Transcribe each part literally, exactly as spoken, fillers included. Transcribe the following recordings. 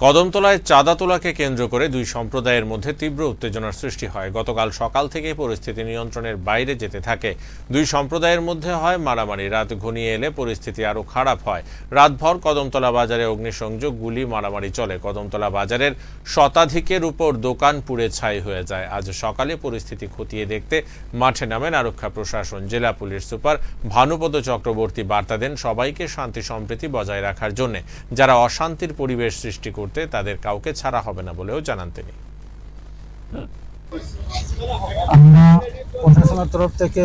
কদমতলায় চাঁদা তোলাকে কেন্দ্র করে দুই সম্প্রদায়ের মধ্যে তীব্র উত্তেজনার সৃষ্টি হয়। গতকাল সকাল থেকে পরিস্থিতি নিয়ন্ত্রণের বাইরে যেতে থাকে। দুই সম্প্রদায়ের মধ্যে হয় মারামারি। রাত ঘনিয়ে এলে পরিস্থিতি আরও খারাপ হয়। রাতভর কদমতলা বাজারে অগ্নিসংযোগ, গুলি, মারামারি চলে। কদমতলা বাজারের শতাধিকের উপর দোকান পুড়ে ছাই হয়ে যায়। আজ সকালে পরিস্থিতি খতিয়ে দেখতে মাঠে নামেন আরক্ষা প্রশাসন। জেলা পুলিশ সুপার ভানুপদ চক্রবর্তী বার্তা দেন সবাইকে শান্তি সম্প্রীতি বজায় রাখার জন্য। যারা অশান্তির পরিবেশ সৃষ্টি করতে তাদের কাউকে ছাড়া হবে না বলেও জানান তিনি। আমরা প্রশাসনের তরফ থেকে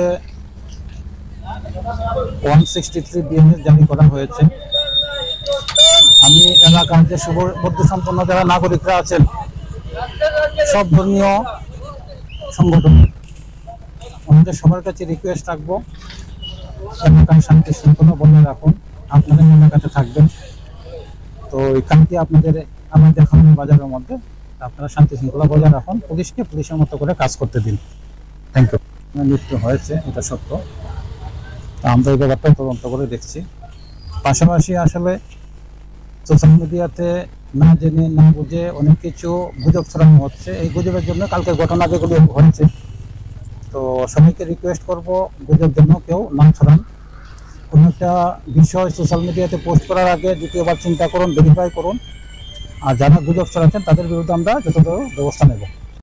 একশো তিন বিএনএস জারি করা হয়েছে। আমি এলাকার যে সুবদ্ধ সম্পন্ন যারা নাগরিকরা আছেন, সব ধর্মীয় সংগঠন, আমাদের সবার কাছে রিকোয়েস্ট রাখবো, এলাকায় শান্তি শৃঙ্খলা বজায় রাখুন। আপনাদের এলাকাতে থাকবেন, তো এখানকে আপনাদের আমাদের খামার বাজারের মধ্যে আপনারা শান্তি শৃঙ্খলা বজায় রাখুন। পুলিশকে পুলিশের মতো করে কাজ করতে দিন। Thank you. মৃত্যু হয়েছে, এটা সত্য। আমরা এই ব্যাপারটা তদন্ত করে দেখছি। পাশাপাশি আসলে সোশ্যাল মিডিয়াতে না জেনে না বুঝে অনেক কিছু গুজব ছড়ানো হচ্ছে। এই গুজবের জন্য কালকে ঘটনা যেগুলো হয়েছে, তো সবাইকে রিকোয়েস্ট করব গুজব জন্য কেউ না ছড়ান। কোনো একটা বিষয় সোশ্যাল মিডিয়াতে পোস্ট করার আগে দ্বিতীয়বার চিন্তা করুন, ভেরিফাই করুন। আর যারা গুজব ছড়াচ্ছেন তাদের বিরুদ্ধে আমরা যথাযথ ব্যবস্থা নেব।